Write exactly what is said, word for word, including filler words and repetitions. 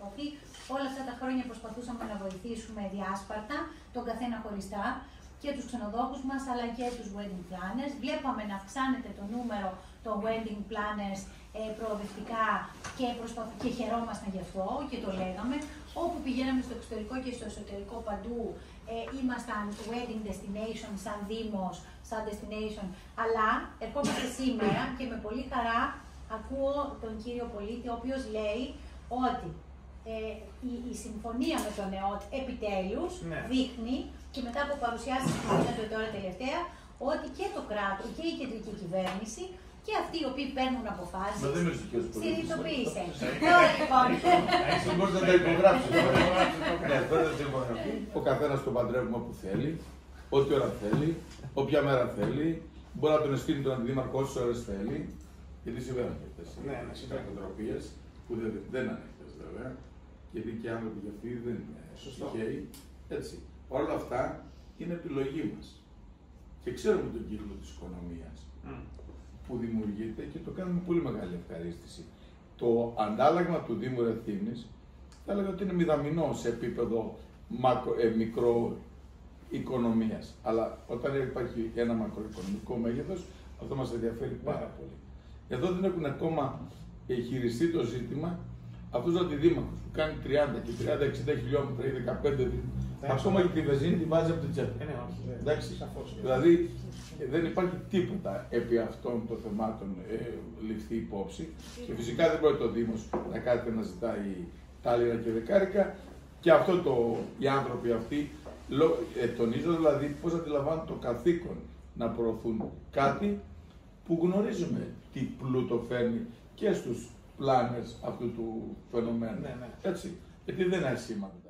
διαμορφωθεί. Όλα αυτά τα χρόνια προσπαθούσαμε να βοηθήσουμε διάσπαρτα, τον καθένα χωριστά, και τους ξενοδόχους μας, αλλά και τους wedding planners. Βλέπαμε να αυξάνεται το νούμερο των wedding planners ε, προοδευτικά και, προσπαθ... και χαιρόμασταν γι' αυτό και το λέγαμε. Όπου πηγαίναμε στο εξωτερικό και στο εσωτερικό παντού, ε, ήμασταν wedding destination σαν δήμος, σαν destination, αλλά ερχόμαστε σήμερα και με πολύ χαρά ακούω τον κύριο πολίτη, ο οποίος λέει ότι ε, η, η συμφωνία με τον ΕΟΤ επιτέλους ναι. δείχνει, και μετά από παρουσιάσεις που γίνονται τώρα τελευταία, ότι και το κράτος και η κεντρική κυβέρνηση και αυτοί οι οποίοι παίρνουν αποφάσεις συνειδητοποίησε. Τώρα λοιπόν. Έτσι μπορείτε να τα υπογράψετε. Ναι, μπορείτε να τα υπογράψετε. Ο καθένας τον παντρεύουμε όπου θέλει, ό,τι ώρα θέλει, όποια μέρα θέλει. Μπορεί να τον εστίνει τον αντιδήμαρχο όσες ώρες θέλει. Γιατί συμβαίνουν αυτές οι κακοτροπίες που δεν ανέχτες βέβαια. Γιατί και οι άνθρωποι για αυτοί δεν είναι τυχαίοι. Έτσι. Όλα αυτά είναι επιλογή μας. Και ξέρουμε τον κύκλο της οικονομίας mm. που δημιουργείται και το κάνουμε με πολύ μεγάλη ευχαρίστηση. Το αντάλλαγμα του Δήμου Ρεθύμνης θα έλεγα ότι είναι μηδαμινό σε επίπεδο μακρο, ε, μικρό οικονομίας. Αλλά όταν υπάρχει ένα μακροοικονομικό μέγεθος, αυτό μας ενδιαφέρει πάρα yeah. πολύ. Εδώ δεν έχουν ακόμα χειριστεί το ζήτημα αυτός ο αντιδήμαρχος που κάνει τριάντα και τριάντα εξήντα χιλιόμετρα ή δεκαπέντε. Ακόμα και τη βενζίνη τη βάζει από την τσέπη. Ε, ναι, όχι. Εντάξει. Δηλαδή δεν υπάρχει τίποτα επί αυτών των θεμάτων ε, ληφθεί υπόψη. Και φυσικά δεν μπορεί το Δήμος να κάθεται να ζητάει τάλιρα και δεκάρικα. Και αυτό το, οι άνθρωποι αυτοί ε, τονίζω δηλαδή πώς αντιλαμβάνουν το καθήκον να προωθούν κάτι που γνωρίζουμε τι πλούτο φέρνει και στους πλάνες αυτού του φαινομένου. Ναι, ναι. Έτσι. Γιατί δεν είναι ασήμαντο.